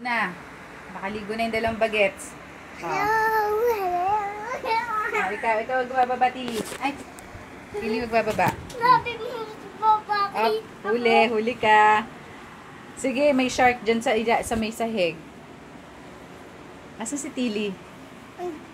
na. Nakaligo na yung dalawang bagets. Ikaw magbababa, Tili. Ay, Tili magbababa. Up, huli ka. Sige, may shark dyan sa may sahig. Asan si Tili?